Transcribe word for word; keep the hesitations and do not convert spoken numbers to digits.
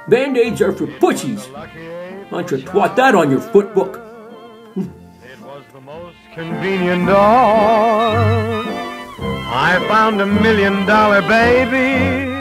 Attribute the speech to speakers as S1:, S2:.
S1: Band-Aids are for pussies. Why don't you twat that on your foot book?
S2: It was the most convenient dog. I found a million dollar baby